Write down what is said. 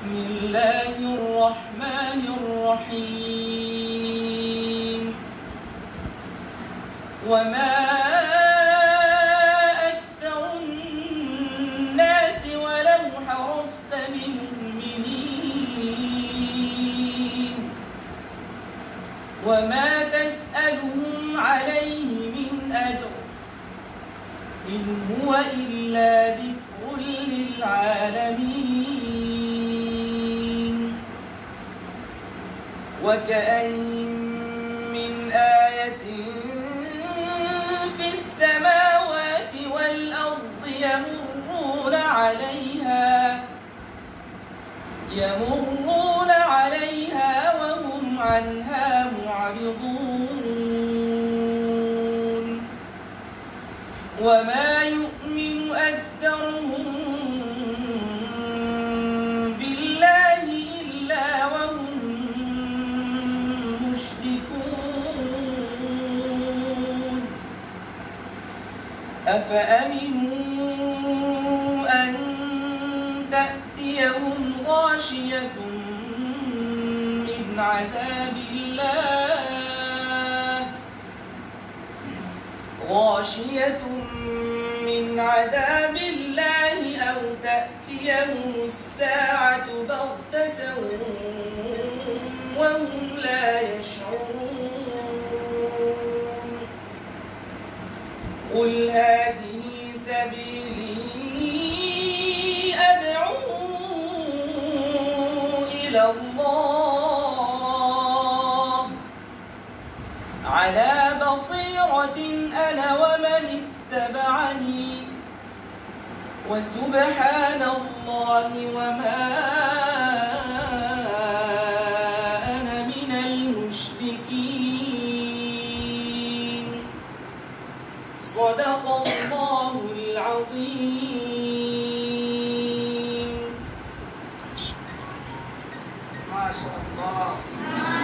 بسم الله الرحمن الرحيم وما أكثر الناس ولو حرصت بمؤمنين وما تسألهم عليه من أجر إن هو إلا ذكر للعالمين وكأين من آية في السماوات والأرض يمرون عليها وهم عنها معرضون وما يؤمن أكثرهم بالله إلا وهم مشركون أفأمنوا أن تأتيهم غاشية من عذاب الله أو تأتيهم الساعة بغتة وهم لا يشعرون قل هذه سبيلي أدعو إلى الله على بصيرة أنا ومن اتبعني وسبحان الله وما أنا من المشركين صدق الله العظيم. ما شاء الله.